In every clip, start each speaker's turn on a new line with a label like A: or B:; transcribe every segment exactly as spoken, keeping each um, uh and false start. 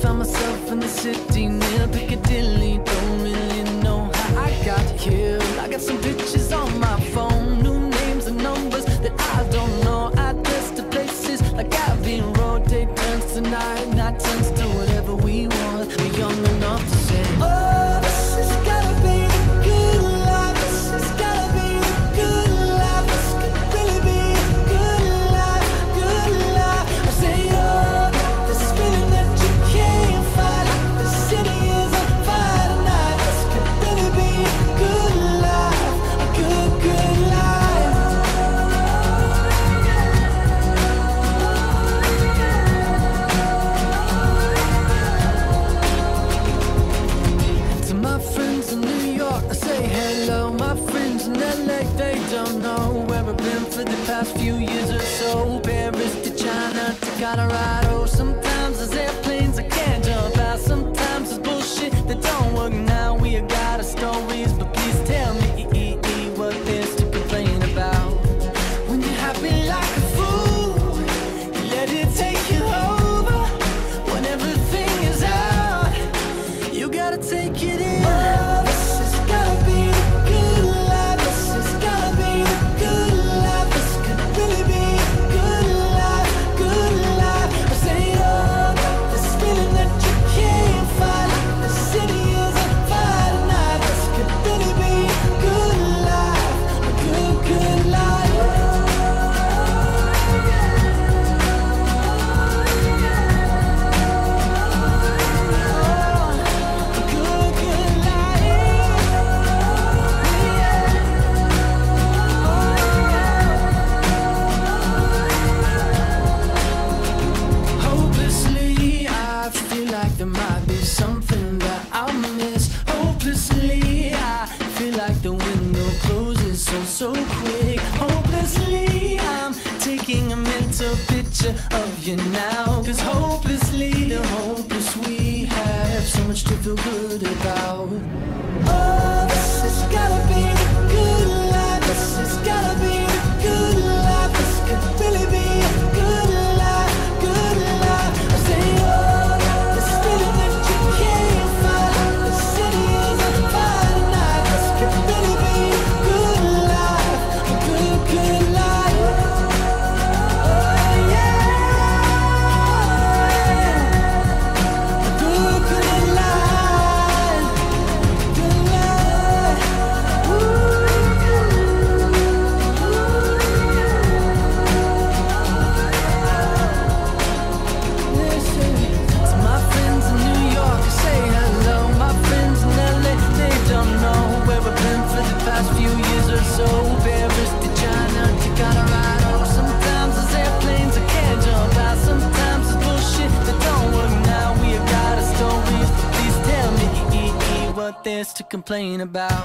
A: found myself in the city near Piccadilly. Don't really know how I got here. I got some pictures on my phone, new names and numbers that I don't know. Address to places like Abbey Road. Day turns to night, night turns to whatever we want. We're young enough to say, oh, this has gotta be the good life. This has gotta be the good life. This could really be a good life, good life. I say, oh, this feeling that you can't fight. The city is on fire tonight. This could really be a good life, a good, good life. To my friends in New York, I say hello. My friends in L A, they don't know where I've been for the past few years or so. Paris to China to Colorado. Sometimes there's airplanes I can't jump out. Sometimes there's bullshit that don't work now. We got our stories, but please tell me what there's to complain about. When you're happy like a fool, you let it take you over. When everything is out, you gotta take it in. Oh, this has gotta be the good life. This has gotta be the good life. This could really be a good life, good life. I say, oh, this feeling that you can't fight. The city is on fire tonight. This could really be a good life, a good, good life. Hopelessly, I feel like there might be something that I'll miss. Hopelessly, I feel like the window closes so, so quick. Hopelessly, I'm taking a mental picture of you now. Cause hopelessly, the hopeless we have so much to feel good about. Oh, this has gotta be the good life. This has gotta be the good life. This could really be a good life, good life. I say, oh, this feeling that you can't fight. The city is on fire tonight. This could really be a good life, a good, good life. Oh, yeah, a good, good life, good life. Listen, to my friends in New York, I say hello. My friends in L A, they don't know where I've been for the past few years or so. Paris to China to Colorado. Sometimes there's airplanes I can't jump out. Sometimes there's bullshit that don't work now. We got our stories, please tell me what there's to complain about.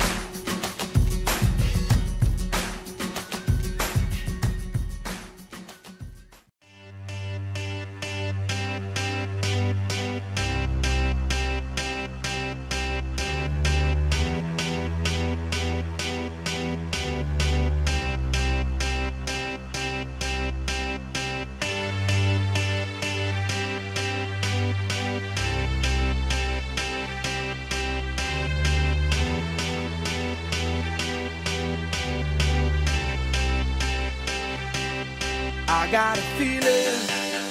B: I got a feeling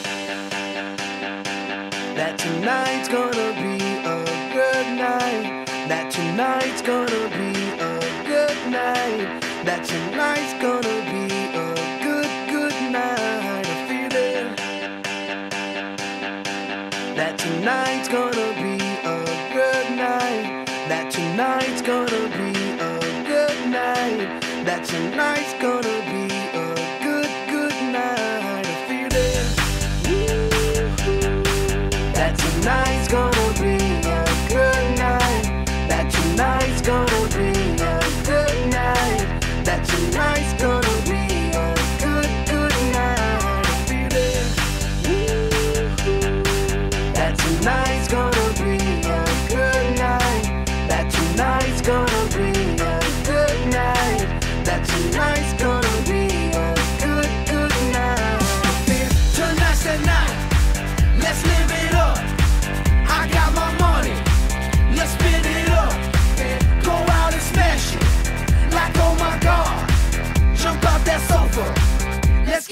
B: that tonight's gonna be a good night. That tonight's gonna be a good night. That tonight's gonna be a good, good night. A feeling that tonight's gonna be a good night. That tonight's gonna be a good night. That tonight's gonna be a good, good night. A feeling that tonight's gonna be a good night. That tonight's gonna be a good night. That tonight's gonna be a good, good night. A feeling that tonight's gonna be a good night. That tonight's gonna be a good night. That tonight's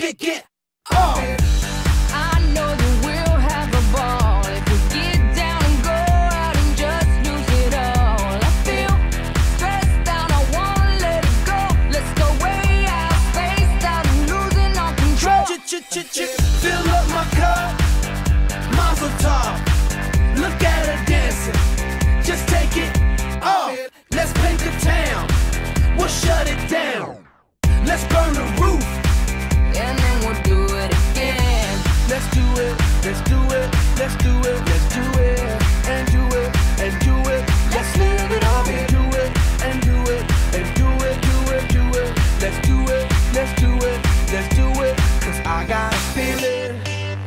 B: get, get, oh.
C: I know that we'll have a ball if we get down and go out and just lose it all. I feel stressed out, I wanna let it go. Let's go way out, spaced out and losing all control.
B: Ch-ch-ch-ch, fill up my cup, mazel tov. Look at her dancing, just take it off. Let's paint the town, we'll shut it down. Let's burn the roof,
C: and then we'll do it again.
B: let's do it, let's do it, let's do it, let's do it, and do it, and do it. Let's live it up and do it, and do it, and do it, do it, do it. Let's do it, let's do it, let's do it. Cause I got a feeling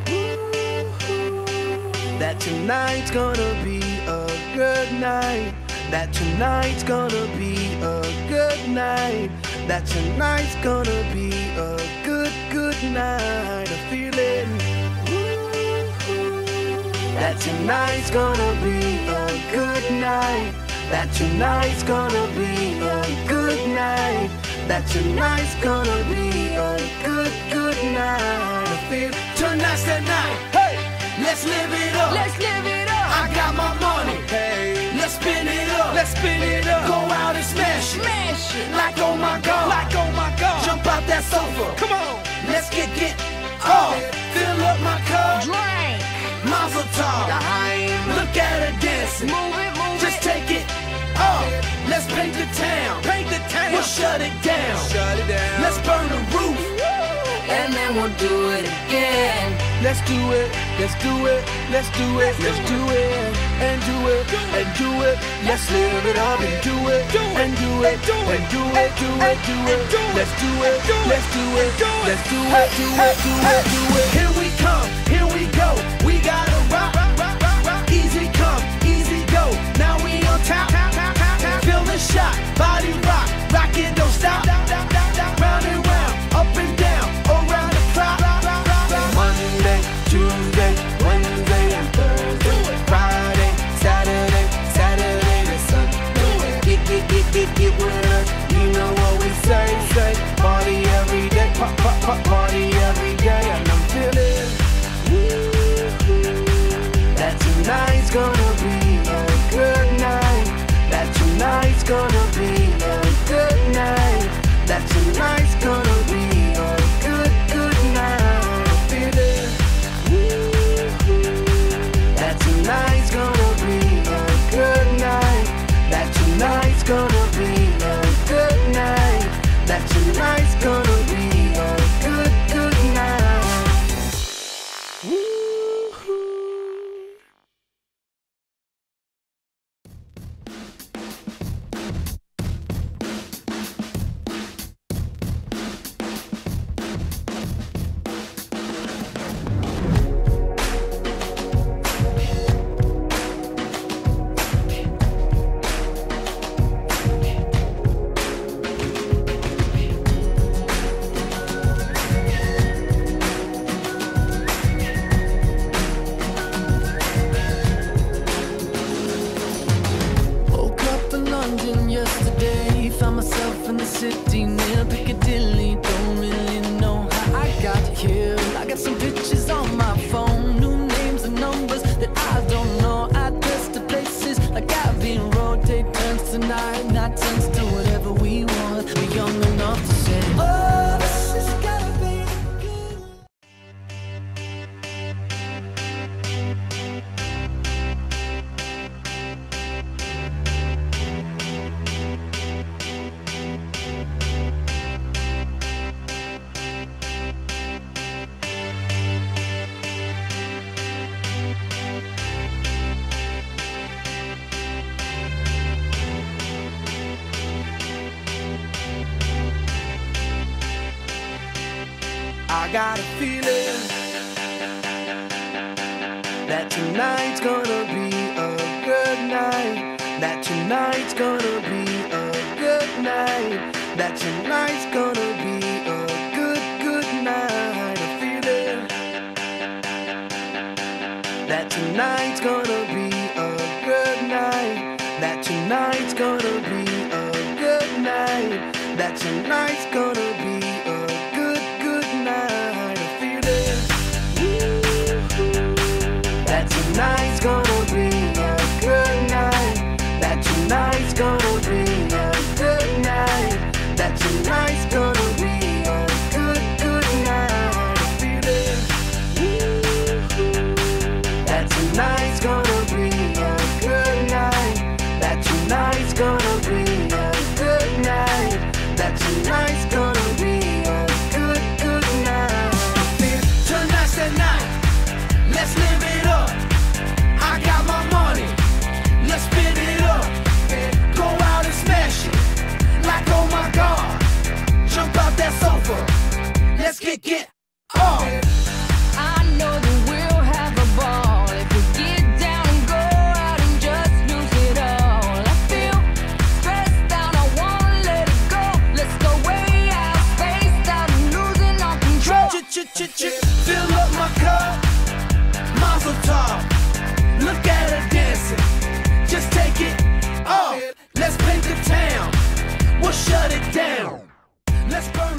B: that tonight's gonna be a good night. That tonight's gonna be a good night. That tonight's gonna be a good, good night. A feeling that tonight's gonna be a good night. That tonight's gonna be a good night. That tonight's gonna be a good, good night. I feel tonight's the night. Hey, let's live it up.
C: Let's live it up.
B: I got my money. Hey, let's spin it up. Let's spin it up. Go out and smash it.
C: Smash it.
B: Like oh my God.
D: Like oh my God.
B: Jump out that sofa.
D: Come on.
B: Let's get get off. Fill up my cup.
C: Drink.
B: Mazel tov. Look at her dancing.
C: Move it, move
B: Just
C: it.
B: take it off. Let's paint the town.
D: Paint the town.
B: We'll shut it down.
D: Shut it down.
B: Let's burn the roof.
C: And then we'll do it again.
B: Let's do it. Let's do it. Let's do it. Let's do it. And do it. And do it. Let's live it up and do it. And do it. And do it. Do it. Do it. Let's do it. Let's do it. Let's do it. Do it. Do it. Do it. Here we come. Here we go. We gotta rock. Easy come. Easy go. Now we on top. Feel the shot. Body rock. Rock it. Don't stop. Round and round. Up and down. Around the clock. Monday, Tuesday, Wednesday, and Thursday. Friday, Saturday, Saturday to Sunday. Get, get, get, get, get with us. You know what we say, say. Party every day, pop, pop, pop, party every day. And I'm feeling that tonight's gonna be a good night. That tonight's gonna be a good night. That tonight's gonna be a good, good night. I'm feeling that tonight's gonna be a good night. That tonight's gonna be a good night. That tonight's gonna be a good, good night. Woo-hoo.
A: Woke up in London yesterday, found myself in the city near Piccadilly. Don't really know how I got here. I got some pictures on my phone, new names and numbers that I don't know. Address to places like Abbey Road. Day turns to night, night turns to whatever we want. We're young enough to say, oh, this has gotta be good.
B: I got a feeling that tonight's gonna be a good night. That tonight's gonna be a good night. That tonight's gonna be a good, good night. A feeling that tonight's gonna be a good night. That tonight's gonna be a good night. That tonight's gonna be a good, good night. tonight's gonna be a good night. That tonight's gonna be a good night. That tonight's gonna be a good, good night. That tonight's gonna be a good night. That tonight's gonna be a good night. That tonight's gonna be a good, good night.
A: Tonight's the night, let's live it up. I got my money, let's spin it up. Go out and smash it, like oh my God. Jump out that sofa, let's get, get off.
C: I know that we'll have a ball if we get down and go out and just lose it all. I feel stressed out, I wanna let it go. Let's go way out, spaced out and losing all control.
A: Ch-ch-ch-ch, fill up my cup, mazel tov. Look at her dancing, just take it off. Let's paint the town, we'll shut it down. Let's burn